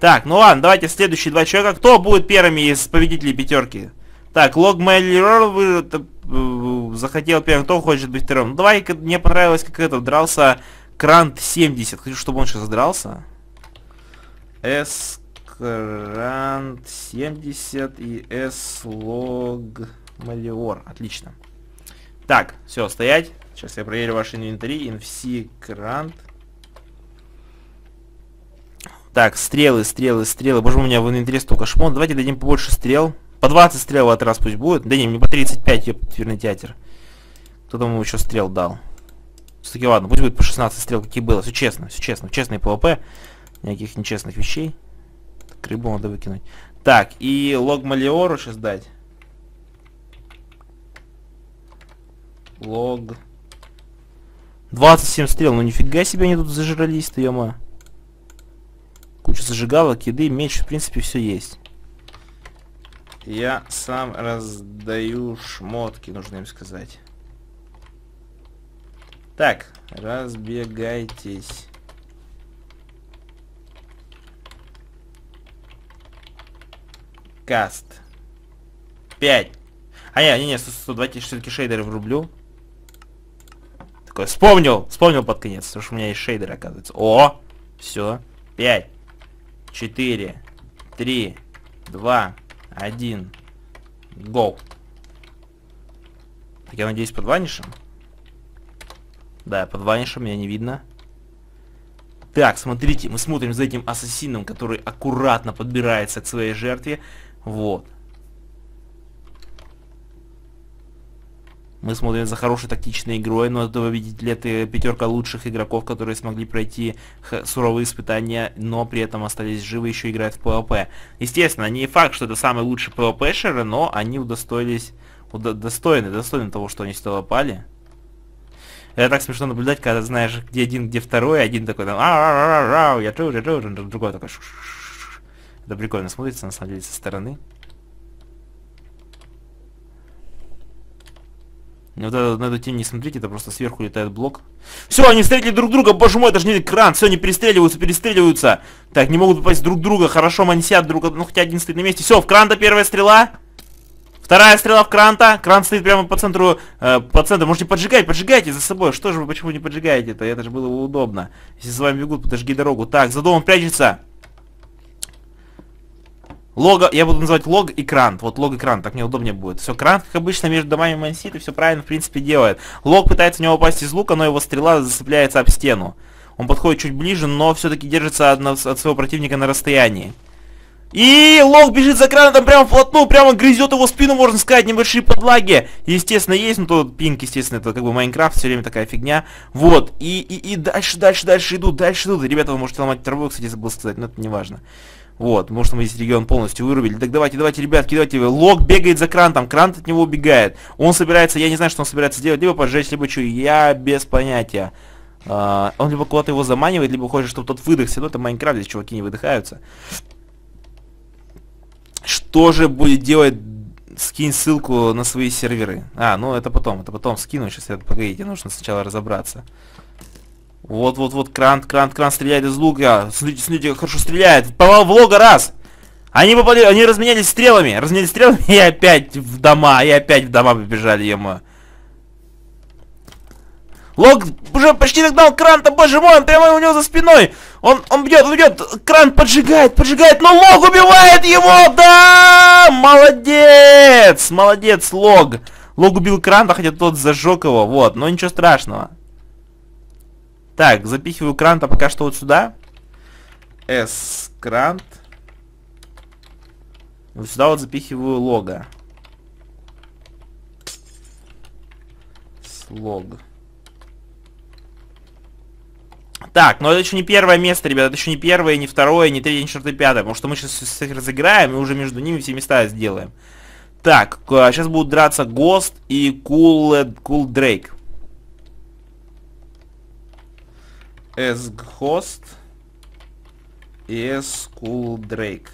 Так, ну ладно, давайте следующие два человека. Кто будет первыми из победителей пятерки? Так, Лог Мэллирор захотел первым. Кто хочет быть вторым? Ну, давай, мне понравилось, как это дрался Крант 70. Хочу, чтобы он сейчас дрался. S Крант 70 и S Лог Мэллирор. Отлично. Так, все, стоять. Сейчас я проверю ваши инвентари. Инфси Крант. Так, стрелы. Боже, у меня в инвентаре столько шмон. Давайте дадим побольше стрел. По 20 стрел в этот раз пусть будет. Да не, мне по 35, ёптверный театр. Кто там ему еще стрел дал? Все-таки ладно, пусть будет по 16 стрел, какие было. Все честно. Честный ПВП. Никаких нечестных вещей. Так, рыбу надо выкинуть. Так, и Лог Мэллирору сейчас дать. Лог. 27 стрел, ну нифига себе они тут зажрались-то, ё-моё. Куча зажигалок, еды, меч, в принципе, все есть. Я сам раздаю шмотки, нужно им сказать. Так, разбегайтесь. Каст. 5. Не, давайте все-таки шейдеры врублю. Такой, вспомнил под конец, потому что у меня есть шейдеры, оказывается. О, все. 5, 4, 3, 2, 1. Go. Так, я надеюсь, под ванишем? Да, под ванишем, меня не видно. Так, смотрите, мы смотрим за этим ассасином, который аккуратно подбирается к своей жертве. Вот. Мы смотрим за хорошей тактичной игрой, но это, видите ли, это пятерка лучших игроков, которые смогли пройти суровые испытания, но при этом остались живы, еще играют в ПВП. Естественно, не факт, что это самые лучшие ПВПшеры, но они удостоились, достойны того, что они сюда попали. Это так смешно наблюдать, когда знаешь, где один, где второй, один такой там, я тоже, другой такой, это прикольно смотрится, на самом деле, со стороны. Вот это, на эту тень не смотрите, это просто сверху летает блок. Все, они встретили друг друга, боже мой, это же не экран, все, они перестреливаются. Так, не могут попасть друг в друга, хорошо, они сидят друг, ну хотя один стоит на месте. Все, в Кранта первая стрела. Вторая стрела в Кранта. Крант стоит прямо по центру, можете поджигайте за собой. Что же вы, почему не поджигаете-то? Это же было бы удобно. Если за вами бегут, подожги дорогу. Так, за домом прячется. Лого, я буду называть Лог и Крант. Вот Лог и Крант, так мне удобнее будет. Все, Крант, как обычно, между домами мансит и все правильно, в принципе, делает. Лог пытается в него попасть из лука, но его стрела зацепляется об стену. Он подходит чуть ближе, но все-таки держится от своего противника на расстоянии. И Лог бежит за Крантом прямо вплотную, прямо грызет его спину, можно сказать, небольшие подлаги. Естественно, есть, но то пинг, естественно, это как бы Майнкрафт, все время такая фигня. Вот, и дальше идут. Ребята, вы можете ломать траву, кстати, забыл сказать, но это не важно. Вот, может мы здесь регион полностью вырубили. Так давайте, ребятки, давайте. Лог бегает за Крантом, Крант от него убегает. Он собирается, я не знаю, что он собирается делать, либо поджечь, либо что, я без понятия. Он либо куда-то его заманивает, либо хочет, чтобы тот выдохся. Ну, это Майнкрафт, здесь чуваки не выдыхаются. Что же будет делать? Скинь ссылку на свои серверы. Ну это потом скину. Сейчас это, погодите, нужно сначала разобраться. Вот, Крант стреляет из лука. Смотрите, хорошо стреляет. Попал в Лога раз. Они разменялись стрелами. И опять в дома. Побежали ему. Лог уже почти догнал Кранта, боже мой, он прямо у него за спиной. Он бьет, Крант поджигает, но Лог убивает его, да! Молодец, Лог. Лог убил Кранта, хотя тот зажег его, вот, но ничего страшного. Так, запихиваю Кранта пока что вот сюда. Крант. Вот сюда вот запихиваю Лога. Лог. Так, но это еще не первое место, ребята. Это еще не первое, не второе, не третье, не четвертое, пятое. Потому что мы сейчас всех разыграем и уже между ними все места сделаем. Так, сейчас будут драться Ghost и Cool Drake. Ghost и Cool Drake.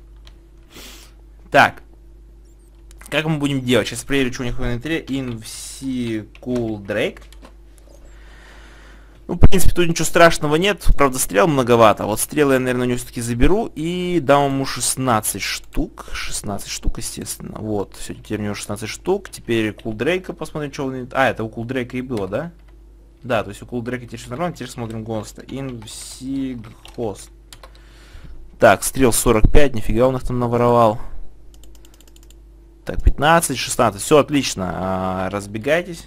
Так. Как мы будем делать? Сейчас проверю, что у них в инвентаре. Cool Drake. Ну, в принципе, тут ничего страшного нет. Правда, стрел многовато. Вот стрелы я, наверное, у него все-таки заберу. И дам ему 16 штук. 16 штук, естественно. Вот, все, теперь у него 16 штук. Теперь Кулдрейка посмотрим, что он... А, это у Кулдрейка и было, да? Да, то есть у Кулдрейка теперь все нормально. Теперь смотрим Госта. Инсигхост. Так, стрел 45. Нифига он их там наворовал. Так, 15, 16. Все отлично. Разбегайтесь.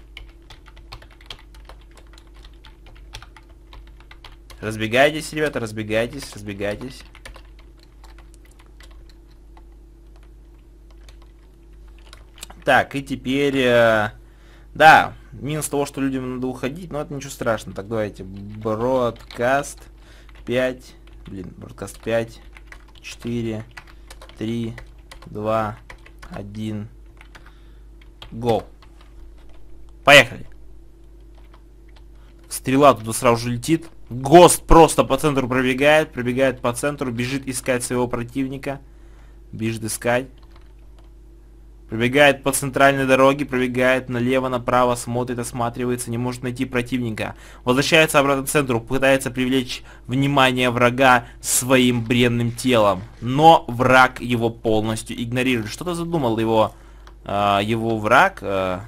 Разбегайтесь, ребята, разбегайтесь, разбегайтесь. Так, и теперь... да, минус того, что людям надо уходить, но это ничего страшного. Так, давайте. Бродкаст 5. Блин, бродкаст 5, 4, 3, 2, 1. Го. Поехали. Стрела туда сразу же летит. Гост просто по центру пробегает по центру, бежит искать своего противника. Бежит искать. Пробегает по центральной дороге, пробегает налево, направо, смотрит, осматривается, не может найти противника. Возвращается обратно к центру, пытается привлечь внимание врага своим бренным телом. Но враг его полностью игнорирует. Что-то задумал его враг.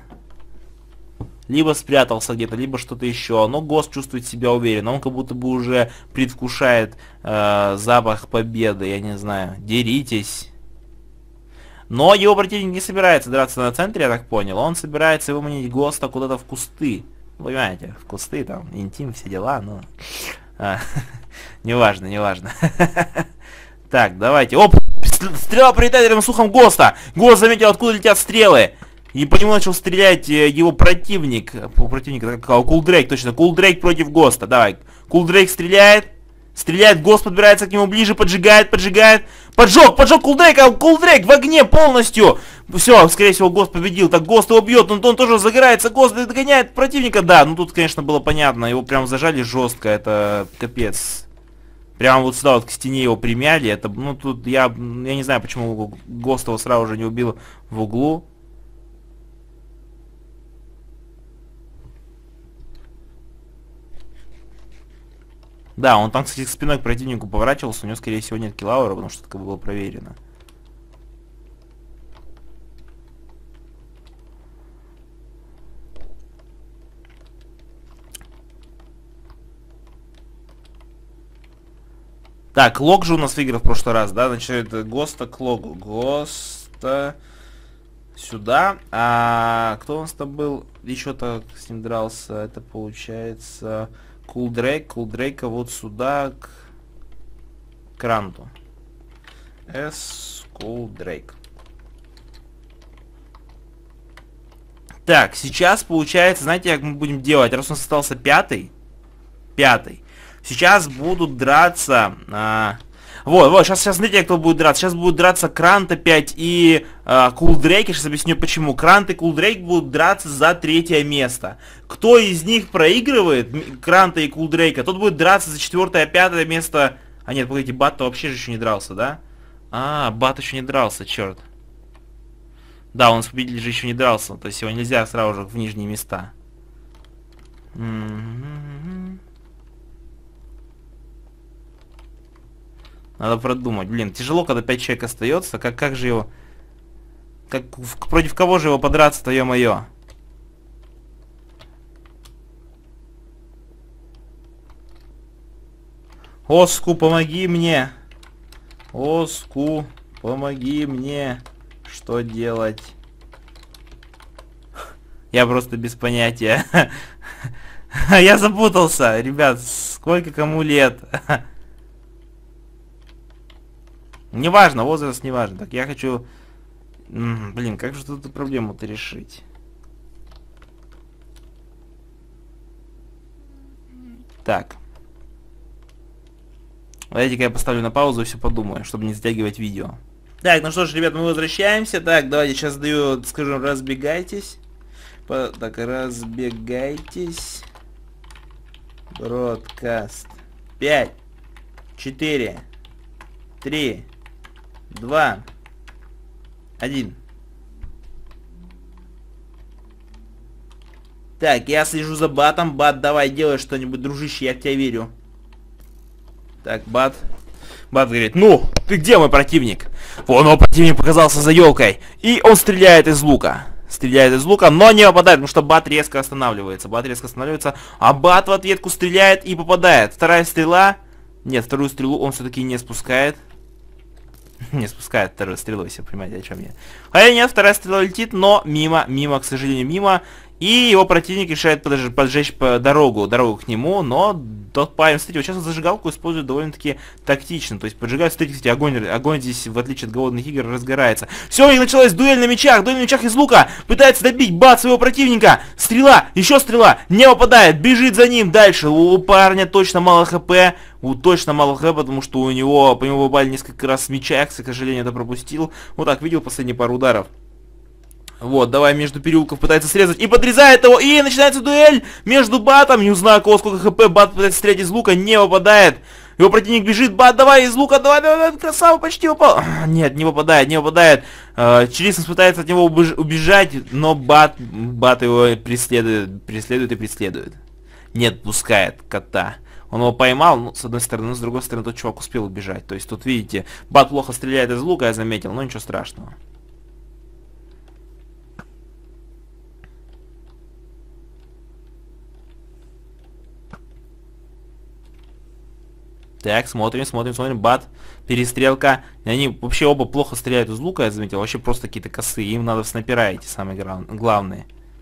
Либо спрятался где-то, либо что-то еще. Но Гост чувствует себя уверенно. Он как будто бы уже предвкушает запах победы. Я не знаю. Деритесь. Но его противник не собирается драться на центре, я так понял. Он собирается выманить Госта куда-то в кусты. Вы понимаете, в кусты, там, интим, все дела, но... неважно, неважно. Так, давайте. Оп! Стрела прилетает рядом с ухом Госта! Гост заметил, откуда летят стрелы! И по нему начал стрелять его противник. Противник, это как Кулдрейк, точно. Кулдрейк против Госта. Давай. Кулдрейк стреляет. Стреляет, Гост подбирается к нему ближе, поджигает. Поджег Кулдрейка, Кулдрейк в огне полностью. Все, скорее всего, Гост победил. Так, Гост его бьет, он тоже загорается. Гост догоняет противника. Да, ну тут, конечно, было понятно. Его прям зажали жестко, это капец. Прямо вот сюда вот к стене его примяли. Это, ну тут я не знаю, почему Гост его сразу же не убил в углу. Да, он там, кстати, спиной к противнику поворачивался, у него, скорее всего, нет киллаура, потому что это было проверено. Так, лог же у нас выиграл в прошлый раз, да? Значит, Госта к логу. Госта сюда. А кто у нас там был? Еще-то с ним дрался. Это получается... Кулдрейк. Кулдрейка вот сюда к Кранту. Кулдрейк. Так, сейчас получается, знаете, как мы будем делать? Раз у нас остался пятый. Сейчас будут драться... Вот, сейчас, смотрите, кто будет драться. Сейчас будут драться Крант опять и Кулдрейк. Я сейчас объясню почему. Крант и Кулдрейк будут драться за 3-е место. Кто из них проигрывает, Кранта и Кулдрейка, тот будет драться за 4-е, 5-е место. А нет, погодите, Бат-то вообще же еще не дрался, да? Бат еще не дрался, черт. Да, он с победителем же еще не дрался. То есть его нельзя сразу же в нижние места. Надо продумать. Блин, тяжело, когда 5 человек остается. Как же его... против кого же его подраться-то, ё-моё? Оску, помоги мне. Оску, помоги мне. Что делать? Я просто без понятия. Я запутался. Ребят, сколько кому лет? Неважно, возраст не важно. Так, я хочу... Блин, как же тут эту проблему-то решить? Так. Давайте-ка я поставлю на паузу и все подумаю, чтобы не затягивать видео. Так, ну что ж, ребят, мы возвращаемся. Так, давайте сейчас скажу, разбегайтесь. Так, разбегайтесь. Бродкаст. 5, 4, 3, 2, 1. Так, я слежу за батом. Бат, давай, делай что-нибудь, дружище, я в тебя верю. Так, бат. Бат говорит, ну, ты где, мой противник? Вон его противник показался за елкой. И он стреляет из лука. Стреляет из лука, но не попадает, потому что бат резко останавливается. Бат резко останавливается, а бат в ответку стреляет и попадает. Вторая стрела. Нет, вторую стрелу он все-таки не спускает. Не спускает вторую стрелу, если вы понимаете, о чем я. Хотя нет, вторая стрела летит, но мимо, к сожалению, мимо. И его противник решает поджечь дорогу к нему, но тот парень, смотрите, вот сейчас он зажигалку использует довольно-таки тактично. То есть поджигает, смотрите, огонь здесь, в отличие от голодных игр, разгорается. Все, у них началась дуэль на мечах из лука. Пытается добить бат своего противника. Стрела, еще стрела, не попадает, бежит за ним дальше. У парня точно мало хп. Точно мало хп, потому что у него, по нему попали несколько раз с меча, к сожалению, это пропустил. Вот так, видел последние пару ударов. Вот, давай между переулков пытается срезать и подрезает его, и начинается дуэль между батом, не знаю, кого сколько хп, бат пытается стрелять из лука, не попадает. Его противник бежит, бат, давай из лука, давай, красава, почти попал. Нет, не попадает. Чилисенс пытается от него убежать, но бат его преследует. Не отпускает кота. Он его поймал, ну, с одной стороны, но с другой стороны, тот чувак успел убежать. То есть тут, видите, бат плохо стреляет из лука, я заметил, но ничего страшного. Так, смотрим, бат, перестрелка. И они вообще оба плохо стреляют из лука, я заметил, вообще просто какие-то косые. Им надо в снайпера идти, самые главные.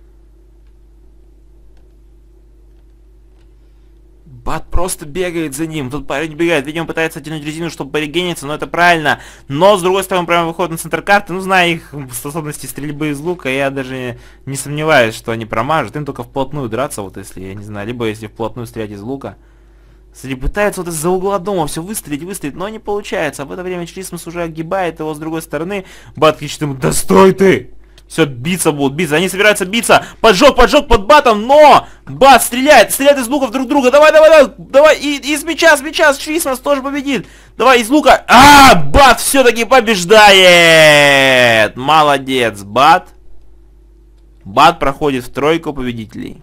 Бат просто бегает за ним, тут парень бегает, видимо, пытается тянуть резину, чтобы порегениться, но это правильно. Но, с другой стороны, он прямо выходит на центр карты, ну, зная их способности стрельбы из лука, я даже не сомневаюсь, что они промажут. Им только вплотную драться, вот если, я не знаю, либо если вплотную стрелять из лука. Смотри, пытается вот из-за угла дома все выстрелить, но не получается. А в это время Чилисенс уже огибает его с другой стороны. Бат кричит ему, да стой ты! Все, биться будут, биться. Они собираются биться. Поджог под батом, но бат стреляет из луков друг друга. Давай, и с мяча, Чилисенс тоже победит. Давай, из лука. Бат все-таки побеждает. Молодец, бат. Бат проходит в тройку победителей.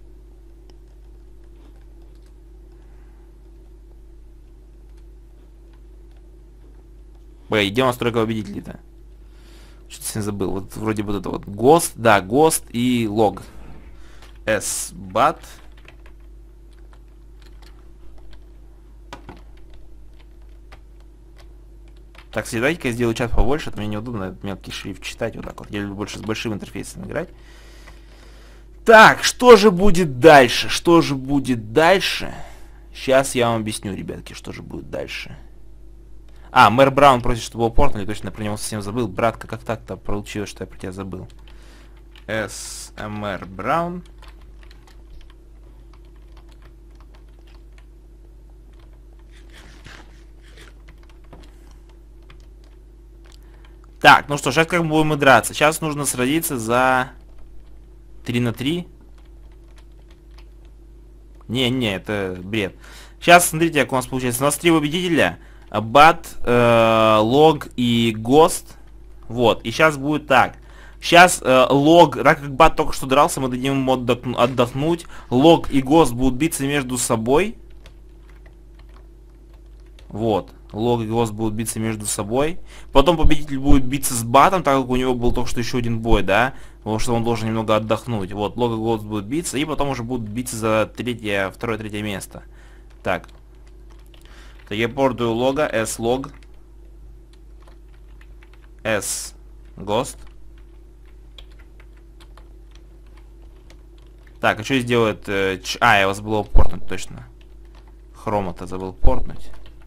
Идем на стройку победителей-то. Что-то я забыл. Вот вроде бы это вот ГОСТ, да, ГОСТ и лог. Бат. Так, давайте-ка я сделаю чат побольше, это мне неудобно этот мелкий шрифт читать вот так вот. Я люблю больше с большим интерфейсом играть. Так, что же будет дальше? Сейчас я вам объясню, ребятки, что же будет дальше. Мэр Браун просит, чтобы его портнули, точно про него совсем забыл. Братка, как так-то получилось, что я про тебя забыл. Мэр Браун. Так, ну что, сейчас как будем мы драться? Сейчас нужно сразиться за 3 на 3. Не, это бред. Сейчас, смотрите, как у нас получается. У нас 3 победителя. Бат, лог и ГОСТ. Вот, и сейчас будет так. Сейчас лог, так как бат только что дрался, мы дадим ему отдохнуть. Лог и ГОСТ будут биться между собой. Вот, лог и ГОСТ будут биться между собой. Потом победитель будет биться с батом, так как у него был только что еще один бой, да. Потому что он должен немного отдохнуть. Вот, лог и ГОСТ будут биться, и потом уже будут биться за второе-третье место. Так. Так, я пордую лога, log, ghost. Так, а что здесь делает? Я его забыл портнуть, точно. Хрома-то забыл портнуть.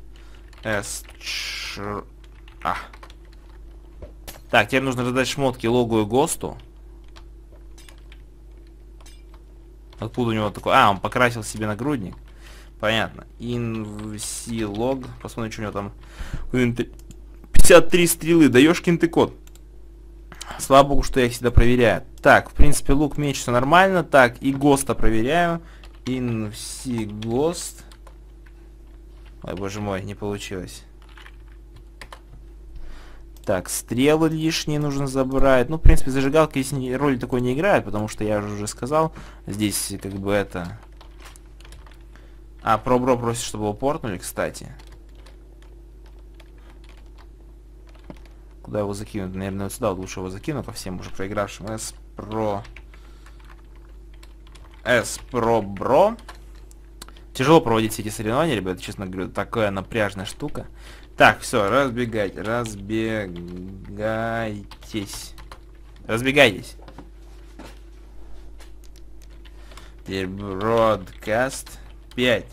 Так, теперь нужно раздать шмотки логу и госту. Откуда у него такой? Он покрасил себе нагрудник. Понятно. Log. Посмотрим, что у него там. 53 стрелы. Даёшкин ты код. Слава богу, что я их всегда проверяю. Так, в принципе, лук, меч, все нормально. Так, и ГОСТа проверяю. Ghost. Ой, боже мой, не получилось. Так, стрелы лишние нужно забрать. Ну, в принципе, зажигалка здесь роли такой не играет, потому что я уже сказал, здесь как бы это... А, пробро просит, чтобы его портнули, кстати. Куда его закинуть? Наверное, вот сюда лучше его закину ко всем уже проигравшим. С-про-бро. Тяжело проводить все эти соревнования, ребята, честно говорю, такая напряжная штука. Так, все, разбегайтесь. Разбегайтесь. Теперь бродкаст. 5,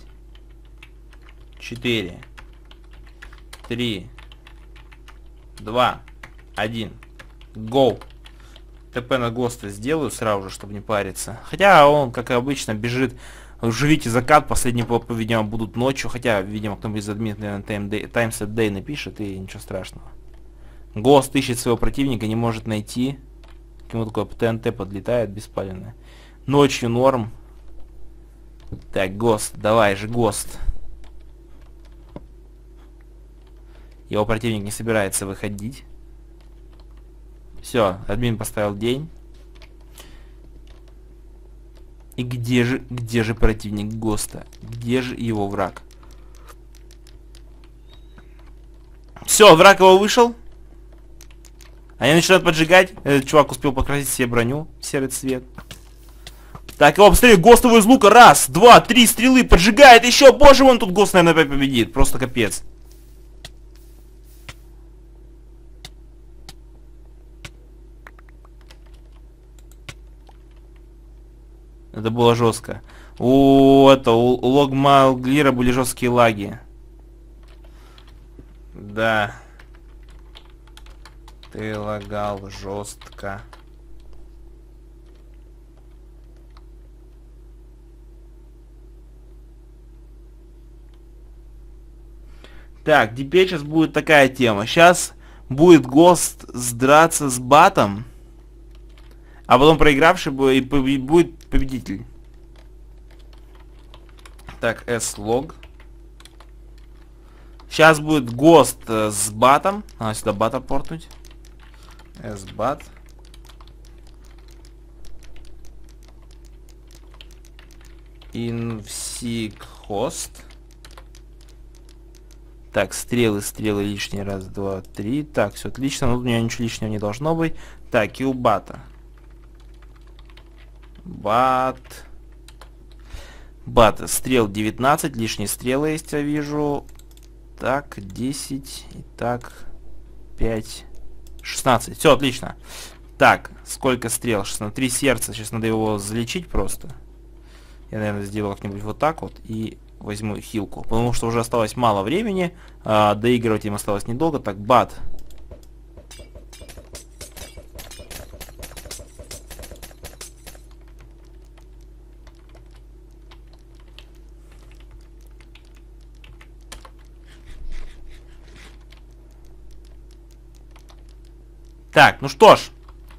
4, 3, 2, 1. Go. ТП на ГОСТа сделаю сразу же, чтобы не париться. Хотя он, как и обычно, бежит. Живите закат, последние ПВП, видимо, будут ночью. Хотя, видимо, кто-нибудь из админов, наверное, Timeset Day напишет, и ничего страшного. ГОСТ ищет своего противника, не может найти. К нему такое ТНТ подлетает, беспалевное. Ночью норм. Так, ГОСТ, давай же, ГОСТ. Его противник не собирается выходить. Все, админ поставил день. И где же противник ГОСТа? Где же его враг? Все, враг его вышел. Они начинают поджигать. Этот чувак успел покрасить себе броню в серый цвет. Так, его обстреливает ГОСТ его из лука. Раз, два, три стрелы. Поджигает еще. Боже мой, он тут ГОСТ, наверное, опять победит. Просто капец. Это было жестко. У Логмалглира были жесткие лаги. Да. Ты лагал жестко. Так, теперь сейчас будет такая тема. Сейчас будет ГОСТ драться с батом. А потом проигравший будет победитель. Так, S-лог. Сейчас будет ГОСТ с батом. Надо сюда бата портнуть. S-бат. Инфсик-хост. Так, стрелы лишние. Раз, два, три. Так, все отлично. Ну, у меня ничего лишнего не должно быть. Так, и у бата. Бат, стрел 19, лишние стрелы есть, я вижу. Так, 10, и так, 5, 16. Все, отлично. Так, сколько стрел? 16. 3 сердца. Сейчас надо его залечить просто. Я, наверное, сделал как-нибудь вот так вот и возьму хилку. Потому что уже осталось мало времени. Доигрывать им осталось недолго. Так, бат. Так, ну что ж.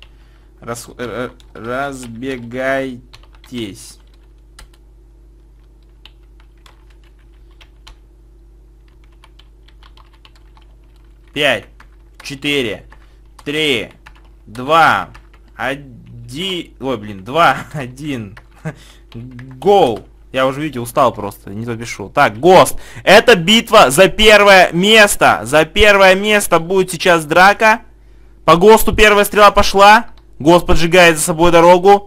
Разбегайтесь. Пять, 4, 3, 2, 1. Ой, блин, 2, 1. Гоу. Я уже, видите, устал просто, не то пишу. Так, ГОСТ. Это битва за первое место. За первое место будет сейчас драка. По ГОСТу первая стрела пошла. ГОСТ поджигает за собой дорогу.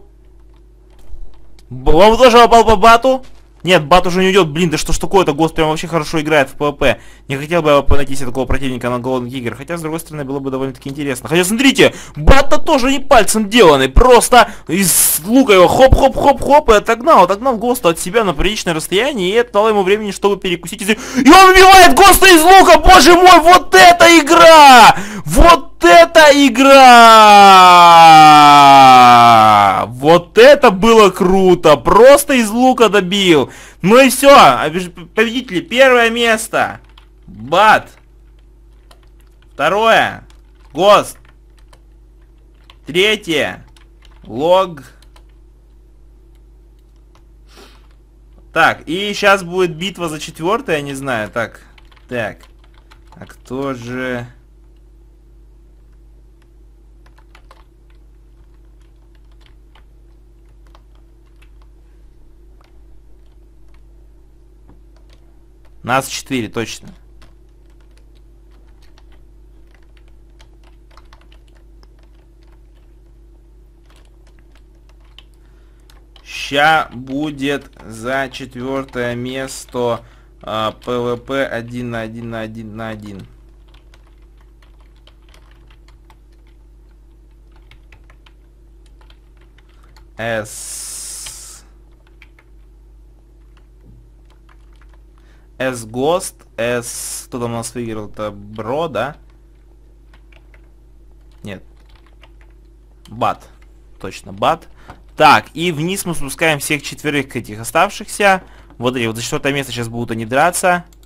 Он тоже попал по бату. Нет, бат уже не уйдет. Блин, да что ж такое-то? ГОСТ прям вообще хорошо играет в ПВП. Не хотел бы я найти себе такого противника на Golden Giger. Хотя, с другой стороны, было бы довольно-таки интересно. Хотя, смотрите, бат-то тоже не пальцем деланный. Просто из лука его хоп-хоп-хоп-хоп и отогнал ГОСТа от себя на приличное расстояние. И это дало ему времени, чтобы перекусить. И он убивает ГОСТа из лука! Боже мой, вот это игра! Вот это игра! Вот это было круто! Просто из лука добил! Ну и все, победители, первое место. Бат. Второе. ГОСТ. Третье. Лог. Так, и сейчас будет битва за четвертое, я не знаю. Так. А кто же... Нас 4, точно. Ща будет за 4-е место ПВП 1 на 1 на 1 на 1. Ghost, кто там у нас выиграл? Это Бро, да? Нет. Бат. Точно, Бат. Так, и вниз мы спускаем всех четверых этих оставшихся. Вот эти вот за 4-е место сейчас будут они драться.